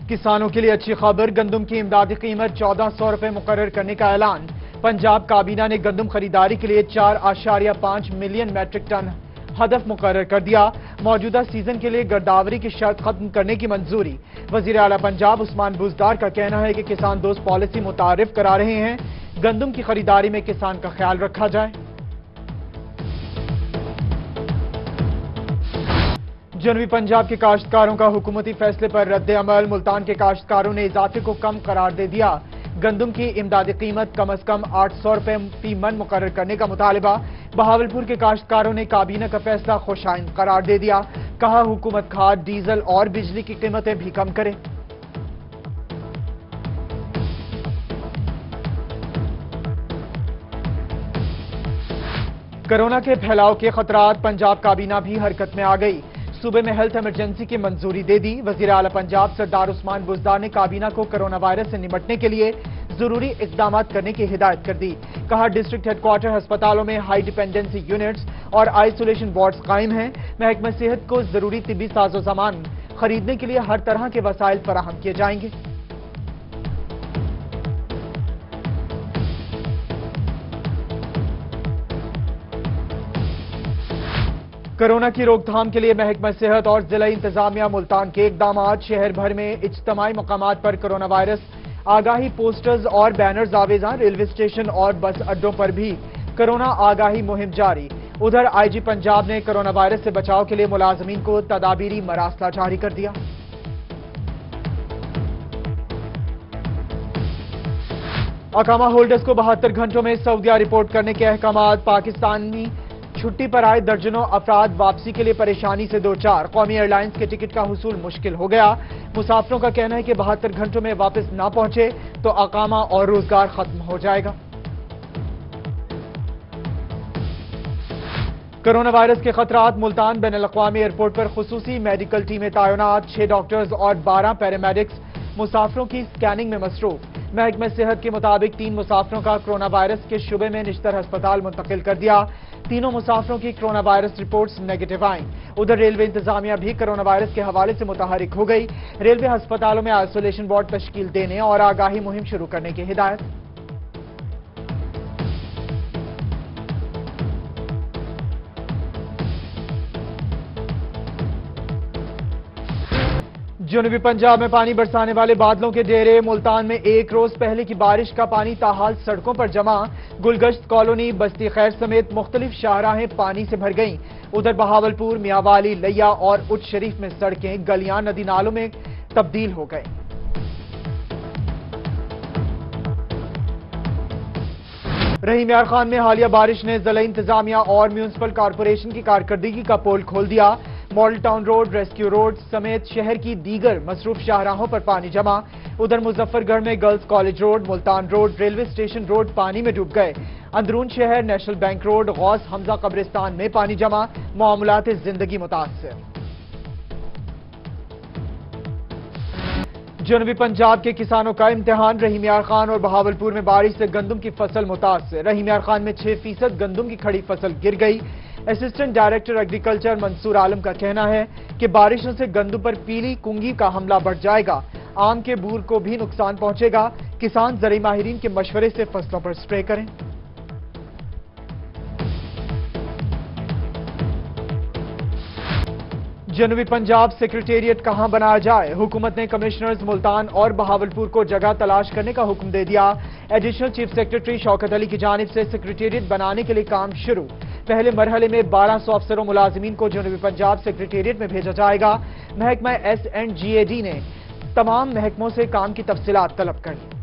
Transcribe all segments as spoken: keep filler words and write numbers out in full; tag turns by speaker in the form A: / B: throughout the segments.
A: किसानों के लिए अच्छी खबर, गंदम की इमदादी कीमत चौदह सौ रुपए मुकर्रर करने का ऐलान। पंजाब काबीना ने गंदम खरीदारी के लिए चार आशारिया पांच मिलियन मैट्रिक टन हदफ मुकर्रर कर दिया। मौजूदा सीजन के लिए गिरदावरी की शर्त खत्म करने की मंजूरी। वजीर आला पंजाब उस्मान बुजदार का कहना है कि किसान दोस्त पॉलिसी मुतारिफ करा रहे हैं। गंदम की खरीदारी में किसान का ख्याल रखा जाए। जनूबी पंजाब के काश्तकारों का हुकूमती फैसले पर रद्द अमल। मुल्तान के काश्तकारों ने इजाफे को कम करार दे दिया। गंदम की इमदादी कीमत कम अज कम आठ सौ रुपए फी मन मुकर्रर करने का मुतालबा। बहावलपुर के काश्तकारों ने काबीना का फैसला खुशाइन करार दे दिया। कहा हुकूमत खाद, डीजल और बिजली की कीमतें भी कम करे। कोरोना के फैलाव के खतरात, पंजाब काबीना भी हरकत में आ गई। सूबे में हेल्थ इमरजेंसी की मंजूरी दे दी। वजीर आला पंजाब सरदार उस्मान बुजदार ने काबीना को कोरोना वायरस से निपटने के लिए जरूरी इकदाम करने की हिदायत कर दी। कहा डिस्ट्रिक्ट हेडक्वार्टर अस्पतालों में हाई डिपेंडेंसी यूनिट्स और आइसोलेशन वार्ड्स कायम हैं। महकमा सेहत को जरूरी तिब्बी साजो सामान खरीदने के लिए हर तरह के वसाइल फराहम किए जाएंगे। कोरोना की रोकथाम के लिए महकमा सेहत और जिला इंतजामिया मुल्तान के इकदाम। शहर भर में इज्तमाई मकामात पर कोरोना वायरस आगाही पोस्टर्स और बैनर्स आवेजा। रेलवे स्टेशन और बस अड्डों पर भी कोरोना आगाही मुहिम जारी। उधर आईजी पंजाब ने कोरोना वायरस से बचाव के लिए मुलाजमीन को तदाबीरी मरासला जारी कर दिया। अकामा होल्डर्स को बहत्तर घंटों में सऊदीया रिपोर्ट करने के अहकाम। पाकिस्तानी छुट्टी पर आए दर्जनों अफराद वापसी के लिए परेशानी से दो चार। कौमी एयरलाइंस के टिकट का हुसूल मुश्किल हो गया। मुसाफिरों का कहना है कि बहत्तर घंटों में वापस ना पहुंचे तो अकामा और रोजगार खत्म हो जाएगा। कोरोना वायरस के खतरात, मुल्तान बैन अल-अक़वामी एयरपोर्ट पर खुसूसी मेडिकल टीमें तैनात। छह डॉक्टर्स और बारह पैरामेडिक्स मुसाफिरों की स्कैनिंग में मसरूफ। महकमा सेहत के मुताबिक तीन मुसाफिरों का कोरोना वायरस के शुबे में निश्तर अस्पताल मुंतकिल कर दिया। तीनों मुसाफिरों की कोरोना वायरस रिपोर्ट्स नेगेटिव आईं। उधर रेलवे इंतजामिया भी कोरोना वायरस के हवाले से मुतहरिक हो गई। रेलवे अस्पतालों में आइसोलेशन वार्ड तश्कील देने और आगाही मुहिम शुरू करने की हिदायत। जनूबी पंजाब में पानी बरसाने वाले बादलों के डेरे। मुल्तान में एक रोज पहले की बारिश का पानी ताहाल सड़कों पर जमा। गुलगश्त कॉलोनी, बस्ती खैर समेत मुख्तलिफ शाहराहें पानी से भर गईं। उधर बहावलपुर, मियांवाली, लिया और उच्च शरीफ में सड़कें, गलियां नदी नालों में तब्दील हो गए। रहीम यार खान में हालिया बारिश ने जिला इंतजामिया और म्यूनिसिपल कॉरपोरेशन की कारकर्दगी का पोल खोल दिया। Model town road, rescue road समेत शहर की दीगर मसरूफ शाहराहों पर पानी जमा। उधर मुजफ्फरगढ़ में girls college road, Multan road, railway station road पानी में डूब गए। अंदरून शहर national bank road, Ghaus Hamza कब्रिस्तान में पानी जमा। मामूलात जिंदगी मुतासिर। जनूबी पंजाब के किसानों का इम्तिहान। रहीम यार खान और बहावलपुर में बारिश से गंदम की फसल मुतासिर। रहीम यार खान में छह फीसद गंदम की खड़ी फसल गिर गई। Assistant director agriculture Mansoor Alam का कहना है कि बारिशों से गंदम पर पीली कुंगी का हमला बढ़ जाएगा। आम के बूर को भी नुकसान पहुंचेगा। किसान ज़राई माहिरीन के मशवरे से फसलों पर स्प्रे करें। जनूबी पंजाब सेक्रेटेरिएट कहां बनाया जाए, हुकूमत ने कमिश्नर्स मुल्तान और बहावलपुर को जगह तलाश करने का हुक्म दे दिया। Additional chief secretary Shaukat Ali की जानिब से सेक्रेटेरिएट बनाने के लिए काम शुरू। पहले मरहले में बारह सौ अफसरों मुलाजिमीन को जनूबी पंजाब सेक्रेटेरिएट में भेजा जाएगा। महकमा S and G A D ने तमाम महकमों से काम की तफसीलात तलब कर ली।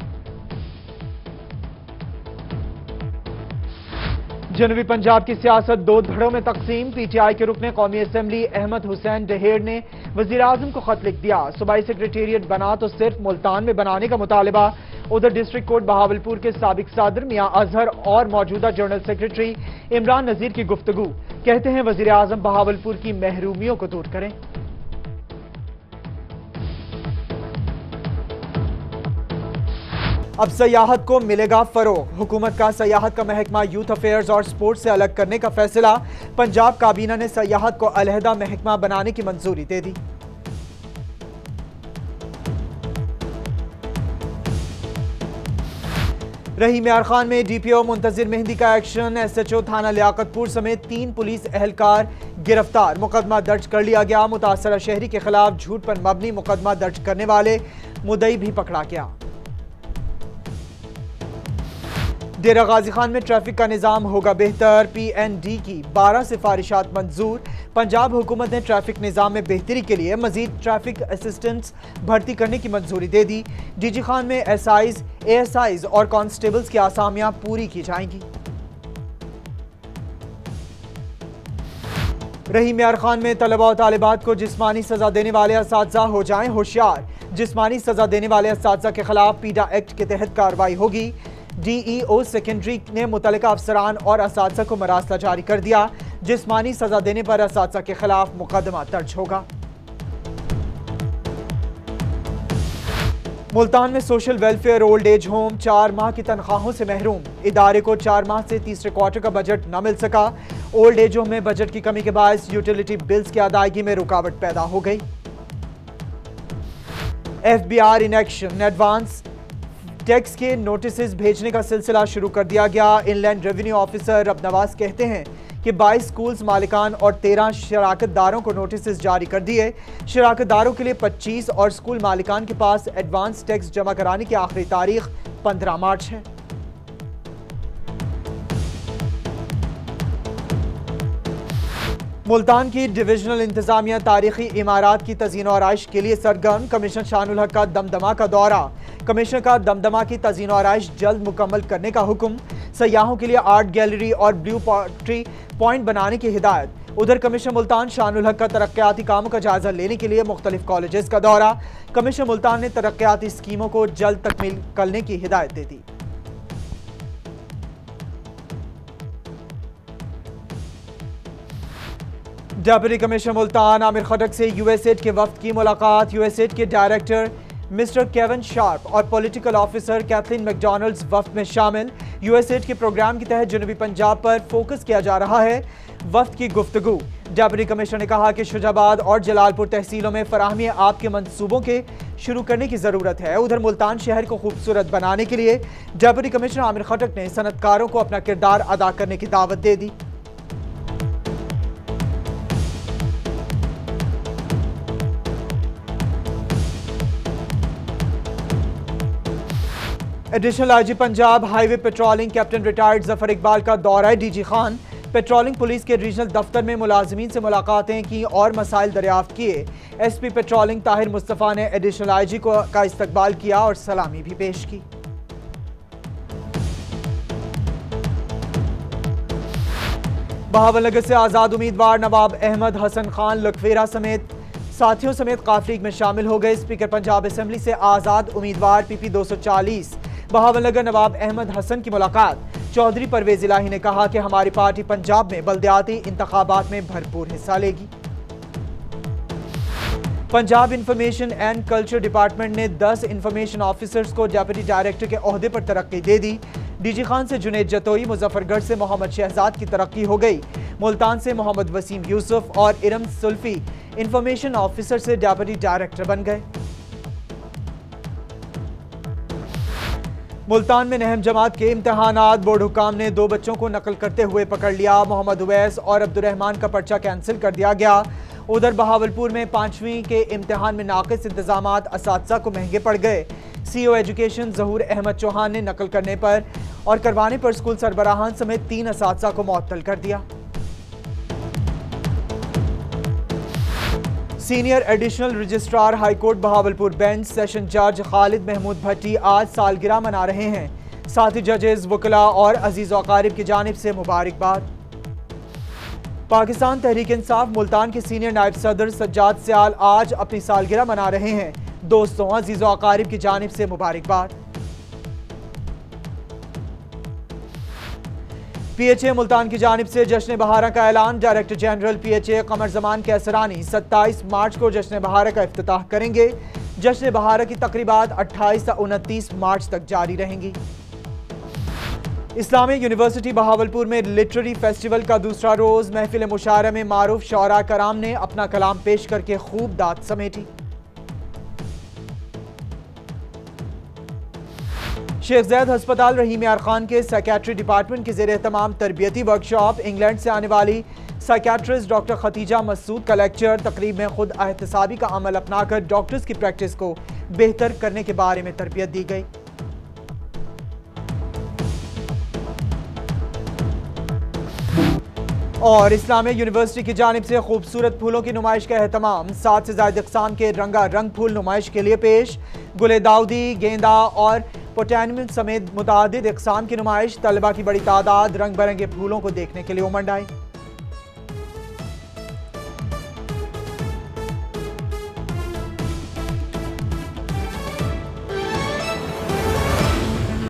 A: जनूबी पंजाब की सियासत दो धड़ों में तकसीम। पीटीआई के रुकने कौमी असम्बली अहमद हुसैन डहेर ने वजीर आजम को खत लिख दिया। सूबाई सेक्रेटेरिएट बना तो सिर्फ मुल्तान में बनाने का मुतालबा। उधर डिस्ट्रिक्ट कोर्ट बहावलपुर के साबिक सदर मियां अजहर और मौजूदा जनरल सेक्रेटरी इमरान नजीर की गुफ्तगू। कहते हैं वजीर आजम बहावलपुर की महरूमियों को दूर करें। अब सयाहत को मिलेगा फरोग। हुकूमत का सयाहत का महकमा यूथ अफेयर्स और स्पोर्ट्स से अलग करने का फैसला। पंजाब काबीना ने सयाहत को अलहदा महकमा बनाने की मंजूरी दे दी। रही मियार खान में डीपीओ मुंतजिर मेहंदी का एक्शन। एसएचओ थाना लियाकतपुर समेत तीन पुलिस एहलकार गिरफ्तार। मुकदमा दर्ज कर लिया गया। मुतासरा शहरी के खिलाफ झूठ पर मबनी मुकदमा दर्ज करने वाले मुद्दई भी पकड़ा गया। डेरा गाजी खान में ट्रैफिक का निजाम होगा बेहतर। पीएनडी की बारह सिफारिशात मंजूर। पंजाब हुकूमत ने ट्रैफिक निजाम में बेहतरी के लिए मजीद ट्रैफिक असिस्टेंट्स भर्ती करने की मंजूरी दे दी। डीजी खान में एसआईज, एएसआईज और कांस्टेबल्स की आसामियां पूरी की जाएंगी। रही मियार खान में तलबा और तालिबात को जिस्मानी सजा देने वाले असातिज़ा हो जाएं होशियार। जिस्मानी सजा देने वाले असातिज़ा के खिलाफ पीडा एक्ट के तहत कार्रवाई होगी। डीईओ सेकेंडरी ने मुतल्लिका अफसरान और असातिज़ा को मरासला जारी कर दिया। जिस्मानी सजा देने पर असातिज़ा के खिलाफ मुकदमा दर्ज होगा। मुल्तान में social welfare old age home चार माह की तनख्वाहों से महरूम। इदारे को चार माह से तीसरे क्वार्टर का बजट न मिल सका। ओल्ड एज होम में बजट की कमी के बायस यूटिलिटी बिल्स की अदायगी में रुकावट पैदा हो गई। FBR in action. Advance tax के नोटिस भेजने का सिलसिला शुरू कर दिया गया। इनलैंड रेवेन्यू ऑफिसर रब नवाज कहते हैं कि बाईस स्कूल्स मालिकान और तेरह शराकतदारों को नोटिस जारी कर दिए। शराकतदारों के लिए पच्चीस और स्कूल मालिकान के पास एडवांस टैक्स जमा कराने की आखिरी तारीख पंद्रह मार्च है। मुल्तान की डिविजनल इंतजामिया तारीखी इमारात की तज़ीन और आराइश के लिए सरगर्म। कमिश्नर शानुल हक का दमदमा का दौरा। कमिश्नर का दमदमा की तज़ीन और आराइश जल्द मुकम्मल करने का हुक्म। सयाहों के लिए आर्ट गैलरी और ब्लू पॉट्री पॉइंट बनाने की हिदायत। उधर कमिश्नर मुल्तान शानुल हक का तरक्याती कामों का जायजा लेने के लिए मुख्तलिफ कॉलेजेस का दौरा। कमिश्नर मुल्तान ने तरक्याती स्कीमों को जल्द तकमील करने की हिदायत दे दी। डेप्यूटी कमिश्नर मुल्तान आमिर खटक से यूएसएड के वफ्द की मुलाकात। यूएसएड के डायरेक्टर मिस्टर केविन शार्प और पॉलिटिकल ऑफिसर कैथलीन मैकडॉनल्ड्स वफ्द में शामिल। यूएसएड के प्रोग्राम के तहत जनूबी पंजाब पर फोकस किया जा रहा है। वफ्द की गुफ्तगू। डेप्यूटी कमिश्नर ने कहा कि शुजाबाद और जलालपुर तहसीलों में फराहमी आब के मंसूबों के शुरू करने की जरूरत है। उधर मुल्तान शहर को खूबसूरत बनाने के लिए डेप्यूटी कमिश्नर आमिर खटक ने सनतकारों को अपना किरदार अदा करने की दावत दे दी। Additional IG Punjab highway patrolling captain retired Zafar Iqbal का दौरा। डीजी खान पेट्रोलिंग पुलिस के रीजनल दफ्तर में मुलाजमीन से मुलाकातें की और मसाइल दरियाफ्त किए। एसपी पेट्रोलिंग ताहिर मुस्तफा ने एडिशनल आईजी को का इस्तकबाल किया और सलामी भी पेश की। बहावलनगर से आजाद उम्मीदवार नवाब अहमद हसन खान लकवेरा समेत साथियों समेत काफिले में शामिल हो गए। स्पीकर पंजाब असेंबली से आजाद उम्मीदवार पीपी दो सौ चालीस बहावलनगर नवाब अहमद हसन की मुलाकात। चौधरी परवेज इलाही ने कहा कि हमारी पार्टी पंजाब में बल्दियाती इंतखाबात में भरपूर हिस्सा लेगी। Punjab information and culture department ने दस इंफॉर्मेशन ऑफिसर्स को डेप्यूटी डायरेक्टर के ओहदे पर तरक्की दे दी। डीजी खान से जुनेद जतोई, मुजफ्फरगढ़ से मोहम्मद शहजाद की तरक्की हो गई। मुल्तान से मोहम्मद वसीम यूसुफ और इरम सुल्फी इंफॉर्मेशन ऑफिसर से डेप्यूटी डायरेक्टर बन गए। मुल्तान में नहम जमात के इम्तहानात। बोर्ड हुकाम ने दो बच्चों को नकल करते हुए पकड़ लिया। मोहम्मद उवैस और अब्दुर्रहमान का पर्चा कैंसिल कर दिया गया। उधर बहावलपुर में पांचवीं के इम्तिहान में नाकिस इंतजामात असातिज़ा को महंगे पड़ गए। सीईओ एजुकेशन जहूर अहमद चौहान ने नकल करने पर और करवाने पर स्कूल सरबराहान समेत तीन असातिज़ा को मुअत्तल कर दिया। Senior additional registrar high court Bahawalpur bench session जज खालिद महमूद भट्टी आज सालगिरह मना रहे हैं। साथी जजेस, वकला और अजीज अकारिब की जानिब से मुबारकबाद। पाकिस्तान तहरीक इंसाफ मुल्तान के सीनियर नायब सदर सज्जाद सियाल आज अपनी सालगिरह मना रहे हैं। दोस्तों, अजीज अकारिब की जानिब से मुबारकबाद। पीएचए मुल्तान की जानिब से जश्न बहारा का ऐलान। Director general PHA Qamar Zaman Kaisrani सत्ताईस मार्च को जश्न बहारा का इफ्तिताह करेंगे। जश्न बहारा की तकरीबात अट्ठाईस से उनतीस मार्च तक जारी रहेंगी। इस्लामिक यूनिवर्सिटी बहावलपुर में लिटरेरी फेस्टिवल का दूसरा रोज महफिल मुशायरा में मारूफ शौरा कराम ने अपना कलाम पेश करके खूब दाद समेटी। शेख ज़ैद हस्पताल रहीम यार खान के साइकेट्री डिपार्टमेंट के ज़ेरे तमाम तरबियती वर्कशॉप। इंग्लैंड से आने वाली साइकेट्रिस्ट डॉक्टर खतीजा मसूद का लेक्चर। तकरीब में खुद एहतसाबी का अमल अपनाकर डॉक्टर्स की प्रैक्टिस को बेहतर करने के बारे में तरबियत दी गई। और इस्लामिक यूनिवर्सिटी की जानिब से खूबसूरत फूलों की नुमाइश का एहतमाम। सात से ज्यादा इक़साम के रंगा रंग फूल नुमाइश के लिए पेश। गुले दाऊदी, गेंदा और पोटेनियम समेत मुतादिद इक़साम की नुमाइश। तलबा की बड़ी तादाद रंग बिरंगे फूलों को देखने के लिए उमड़ आई।